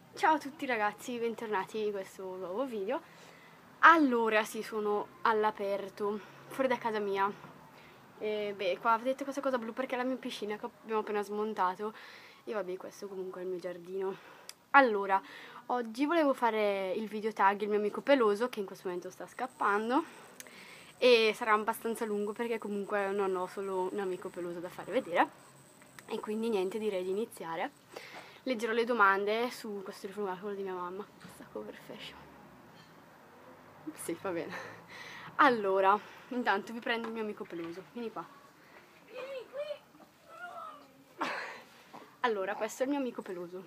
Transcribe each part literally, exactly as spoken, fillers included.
Ciao a tutti ragazzi, bentornati in questo nuovo video. Allora, sì, sono all'aperto, fuori da casa mia. E beh, qua vedete questa cosa blu perché è la mia piscina che abbiamo appena smontato. E vabbè, questo comunque è il mio giardino. Allora, oggi volevo fare il video tag il mio amico peloso, che in questo momento sta scappando. E sarà abbastanza lungo perché comunque non ho solo un amico peloso da fare vedere. E quindi niente, direi di iniziare. Leggerò le domande su questo telefono, quello di mia mamma, questa cover fashion. Sì, va bene. Allora, intanto vi prendo il mio amico peloso. Vieni qua. Vieni qui. Allora, questo è il mio amico peloso.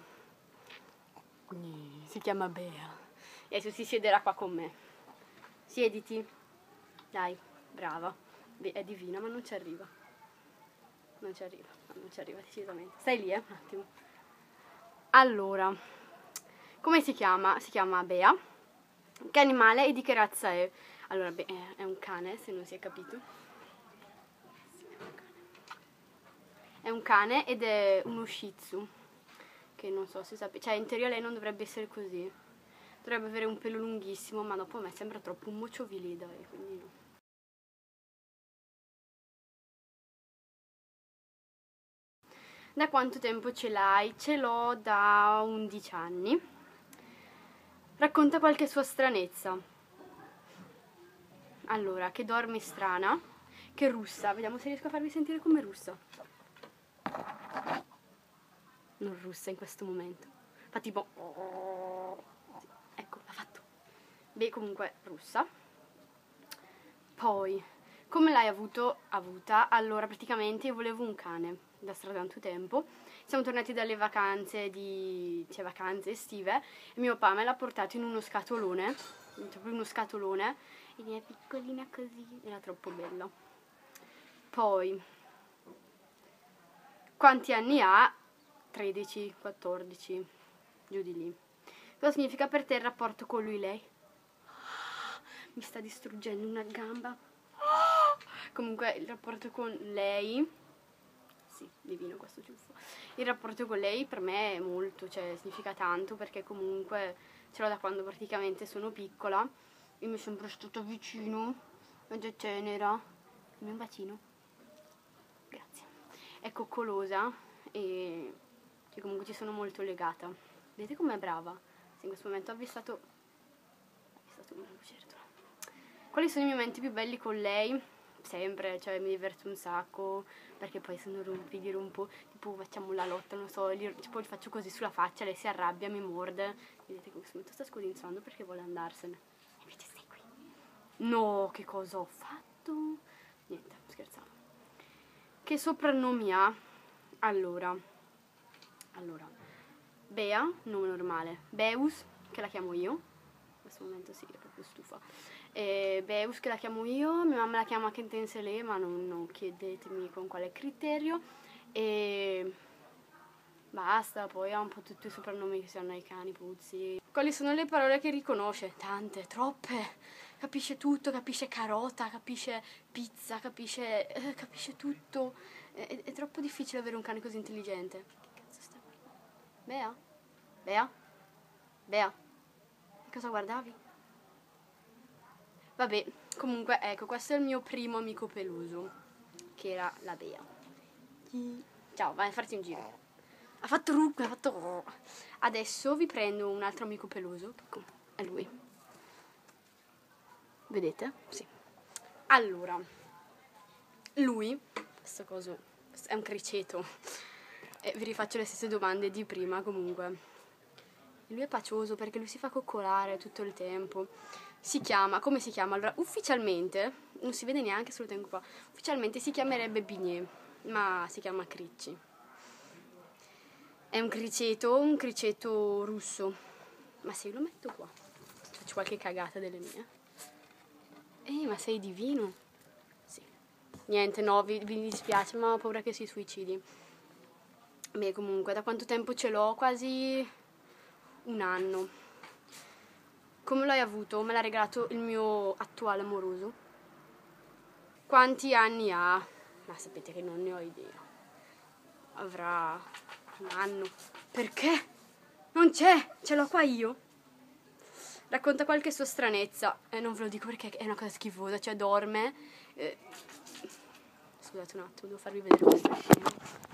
Si chiama Bea. E adesso si siederà qua con me. Siediti. Dai, brava. Beh, è divina, ma non ci arriva. Non ci arriva, non ci arriva decisamente. Stai lì, eh, un attimo. Allora, come si chiama? Si chiama Bea. Che animale e di che razza è? Allora, beh, è un cane, se non si è capito. È un cane ed è uno Shih Tzu, che non so se sapete, cioè in teoria lei non dovrebbe essere così. Dovrebbe avere un pelo lunghissimo, ma dopo a me sembra troppo un mocciovilì, dai, quindi no. Da quanto tempo ce l'hai? Ce l'ho da undici anni. Racconta qualche sua stranezza. Allora, che dorme strana, che russa. Vediamo se riesco a farvi sentire come russa. Non russa in questo momento. Fa tipo... Ecco, l'ha fatto. Beh, comunque, russa. Poi, come l'hai avuto, avuta? Allora, praticamente io volevo un cane da stra tanto tempo. Siamo tornati dalle vacanze di... cioè vacanze estive, e mio papà me l'ha portato in uno scatolone, proprio uno scatolone, ed è piccolina così, era troppo bella. Poi, quanti anni ha? tredici, quattordici, giù di lì. Cosa significa per te il rapporto con lui lei? Mi sta distruggendo una gamba. Comunque il rapporto con lei, sì, divino questo ciuffo. Il rapporto con lei per me è molto, cioè significa tanto, perché comunque ce l'ho da quando praticamente sono piccola e mi è sempre stata vicino ed è tenera. Dammi un bacino. Grazie. È coccolosa e che comunque ci sono molto legata. Vedete com'è brava? Se in questo momento ho avvistato, ho avvistato una lucertola. Quali sono i miei momenti più belli con lei? Sempre, cioè mi diverto un sacco, perché poi se non rompi di rompo, tipo facciamo la lotta, non so, gli, tipo gli faccio così sulla faccia, lei si arrabbia, mi morde. Vedete che in questo momento sta scodinzando perché vuole andarsene. E invece stai qui. No, che cosa ho fatto? Niente, scherzavo. Che soprannomi ha? Allora, allora, Bea, nome normale, Beus, che la chiamo io, in questo momento sì, è proprio stufa, e Beus che la chiamo io, mia mamma la chiama Kentensele, ma non, non chiedetemi con quale criterio, e basta, poi ha un po' tutti i soprannomi che si hanno ai cani, puzzi. Quali sono le parole che riconosce? Tante, troppe, capisce tutto, capisce carota, capisce pizza, capisce, eh, capisce tutto, è, è troppo difficile avere un cane così intelligente. Che cazzo stai guardando? Bea? Bea? Bea? Che cosa guardavi? Vabbè, comunque, ecco, questo è il mio primo amico peloso, che era la Bea. Ciao, vai a farti un giro. Ha fatto rucco, ha fatto... Adesso vi prendo un altro amico peloso, è lui. Vedete? Sì. Allora, lui, questo coso, è un criceto. E vi rifaccio le stesse domande di prima, comunque. Lui è pacioso perché lui si fa coccolare tutto il tempo. Si chiama, come si chiama? Allora, ufficialmente, non si vede neanche se lo tengo qua, ufficialmente si chiamerebbe Bignè, ma si chiama Cricci. È un criceto, un criceto russo. Ma se io lo metto qua, faccio qualche cagata delle mie. Ehi, ma sei divino. Sì. Niente, no, vi, vi dispiace, ma ho paura che si suicidi. Beh, comunque, da quanto tempo ce l'ho? Quasi un anno. Come l'hai avuto? Me l'ha regalato il mio attuale amoroso. Quanti anni ha? Ma sapete che non ne ho idea. Avrà un anno. Perché? Non c'è, ce l'ho qua io. Racconta qualche sua stranezza. Eh, non ve lo dico perché è una cosa schifosa, cioè dorme. Eh, scusate un attimo, devo farvi vedere questa scena.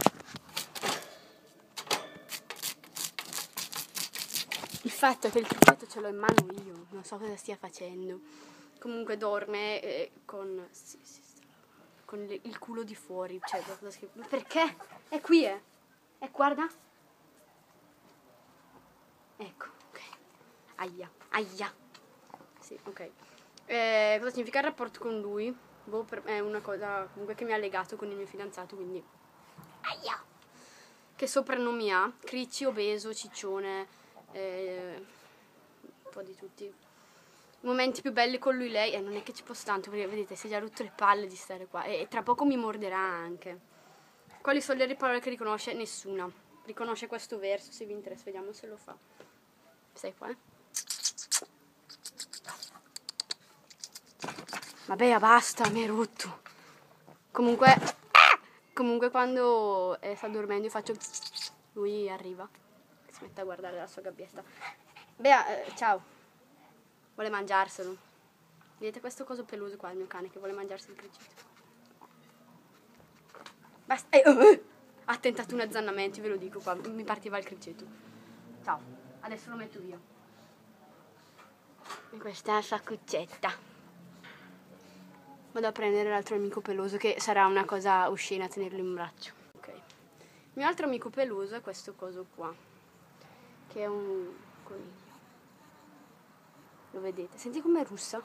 Il fatto è che il trucchetto ce l'ho in mano io, non so cosa stia facendo. Comunque dorme eh, con, sì, sì, con le, il culo di fuori, cioè cosa schifo. Perché? È qui, eh. E guarda. Ecco, ok. Aia, aia. Sì, ok. Eh, cosa significa il rapporto con lui? Boh, per, è una cosa comunque che mi ha legato con il mio fidanzato, quindi... Aia! Che soprannomi ha? Cricci, obeso, ciccione, eh, un po' di tutti. I momenti più belli con lui lei, e eh, non è che ci posso tanto, perché vedete, si è già rotto le palle di stare qua, e, e tra poco mi morderà anche. Quali sono le parole che riconosce? Nessuna. Riconosce questo verso, se vi interessa, vediamo se lo fa. Stai qua, eh? Vabbè, basta, mi hai rotto. Comunque, comunque quando eh, sta dormendo io faccio... Lui arriva, si mette a guardare la sua gabbietta. Bea, eh, ciao. Vuole mangiarselo. Vedete questo coso peloso qua, il mio cane, che vuole mangiarsi il criceto. Basta. Eh, oh, eh. Ha tentato un azzannamento, ve lo dico qua, mi partiva il criceto. Ciao, adesso lo metto via. E questa è la sua cuccetta. Vado a prendere l'altro amico peloso, che sarà una cosa oscena tenerlo in braccio. Ok. Il mio altro amico peloso è questo coso qua, che è un coniglio. Lo vedete? Senti com'è russa?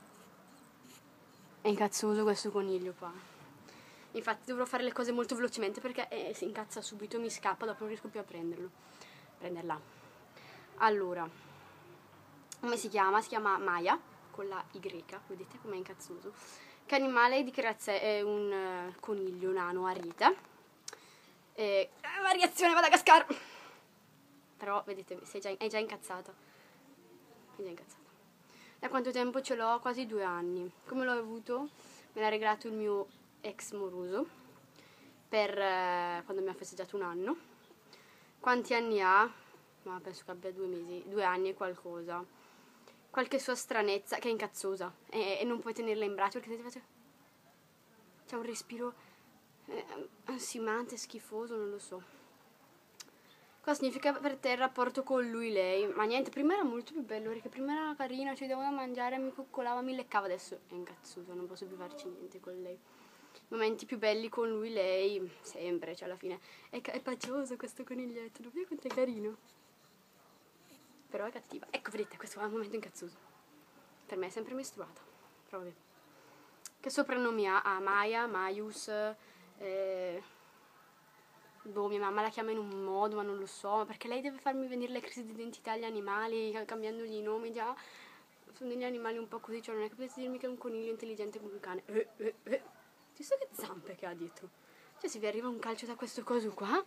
È incazzoso questo coniglio qua. Infatti dovrò fare le cose molto velocemente perché eh, si incazza subito, mi scappa, dopo non riesco più a prenderlo. Prenderla. Allora, come si chiama? Si chiama Maya, con la Y, vedete com'è incazzoso? Che animale di che razza è? È un uh, coniglio nano ariete. E... variazione Madagascar! Però, vedete, sei già, è già incazzata. È già incazzata. Da quanto tempo ce l'ho? Quasi due anni. Come l'ho avuto? Me l'ha regalato il mio ex moroso per uh, quando mi ha festeggiato un anno. Quanti anni ha? Ma penso che abbia due mesi, due anni e qualcosa. Qualche sua stranezza, che è incazzosa, e, e non puoi tenerla in braccio perché ti c'è un respiro eh, ansimante, schifoso, non lo so. Cosa significa per te il rapporto con lui, lei? Ma niente, prima era molto più bello, perché prima era carino, ci davo da mangiare, mi coccolava, mi leccava, adesso è incazzoso, non posso più farci niente con lei. Momenti più belli con lui, lei, sempre, cioè alla fine, è, è pacioso questo coniglietto, lo vedi quanto è carino? Però è cattiva. Ecco, vedete, questo è un momento incazzoso. Per me è sempre mestruata. Proprio. Che soprannomi ha? Ah, Maya, Maius, eh... boh, mia mamma la chiama in un modo, ma non lo so, perché lei deve farmi venire le crisi di identità agli animali, cambiandogli i nomi, già. Sono degli animali un po' così, cioè non è che potete dirmi che è un coniglio intelligente come un cane. Eh, eh, eh. Ti so che zampe che ha dietro? Cioè, se vi arriva un calcio da questo coso qua...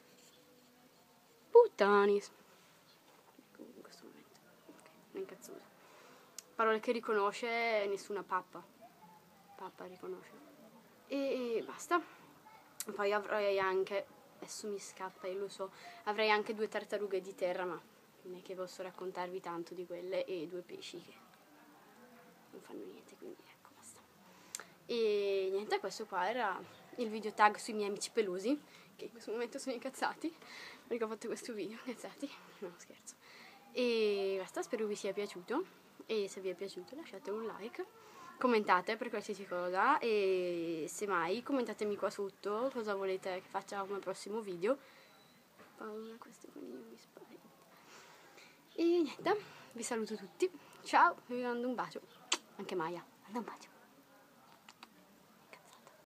Puttanis. Incazzoso. Parole che riconosce nessuna, pappa. Pappa riconosce. E, e basta. Poi avrei anche, adesso mi scappa, io lo so, avrei anche due tartarughe di terra, ma non è che posso raccontarvi tanto di quelle, e due pesci che non fanno niente, quindi ecco, basta. E niente, questo qua era il video tag sui miei amici pelosi, che in questo momento sono incazzati, perché ho fatto questo video, incazzati, no scherzo. E basta, spero vi sia piaciuto, e se vi è piaciuto lasciate un like, commentate per qualsiasi cosa, e semmai commentatemi qua sotto cosa volete che faccia come prossimo video. Paura, questo coniglio mi spaventa. E niente, vi saluto tutti, ciao, vi mando un bacio, anche Maya, manda un bacio.